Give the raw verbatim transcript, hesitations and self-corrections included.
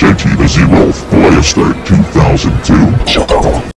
J T the zeroth Player Start two thousand two.